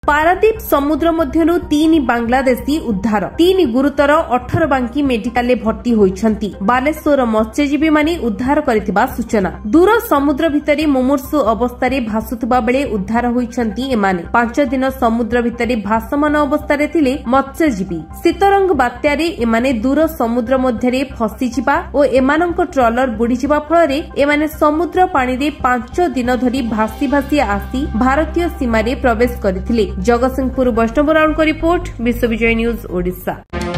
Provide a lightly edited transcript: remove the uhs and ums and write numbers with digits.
पारादीप समुद्र मध्यरु 3 बांग्लादेशी उद्धार 3 गुरुतर 18 बांकी मेडिकल भर्ती होइछंती। बालेश्वर मत्स्यजीवी माने उद्धार करिथिबा सूचना। दूर समुद्र भितरे मुमूर्षु अवस्था भासुथिबा बेले उद्धार होइछंती एमाने। 5 दिन समुद्र भितरे भासमान अवस्था थिले मत्स्यजीवी। शीतरंग बात्यारे एमाने दूर समुद्र मध्यरे फसिजिबा और एमानंक ट्रॉलर बुडीजिबा फलरे एमाने समुद्र पानी रे 5 दिन धरी भासी भासी आसी भारतीय सीमा रे प्रवेश करथिले। जगतसिंहपुर वैष्णव राउंड को रिपोर्ट विश्वविजय न्यूज ओडिशा।